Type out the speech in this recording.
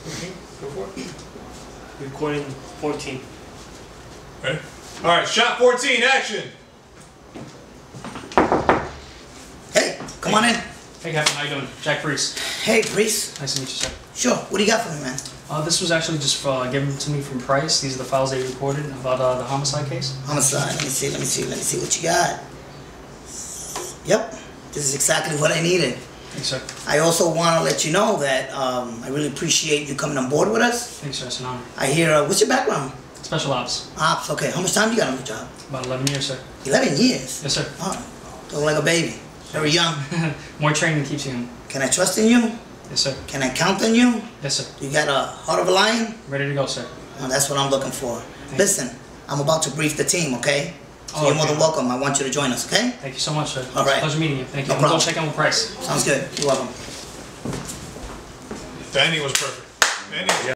Okay, go for it. Recording 14. Ready? Alright, shot 14, action! Hey, come on in. Hey Captain, how you doing? Jack Priest. Hey, Priest. Nice to meet you, sir. Sure, what do you got for me, man? This was actually just given to me from Price. These are the files they recorded about the homicide case. Homicide, let me see what you got. Yep, this is exactly what I needed. Thanks, sir. I also want to let you know that I really appreciate you coming on board with us. Thanks, sir. It's an honor. I hear, what's your background? Special ops. Ops, okay. How much time you got on the job? About 11 years, sir. 11 years? Yes, sir. Oh, look like a baby. Very young. More training keeps you young. Can I trust in you? Yes, sir. Can I count on you? Yes, sir. You got a heart of a lion? Ready to go, sir. Oh, that's what I'm looking for. Listen, I'm about to brief the team, okay? So Oh, you're more okay. than welcome. I want you to join us, okay? Thank you so much, sir. All right. It's a pleasure meeting you. Thank you. No I'm going problem. to check in with Price. Sounds good. You're welcome. Danny was perfect. Danny was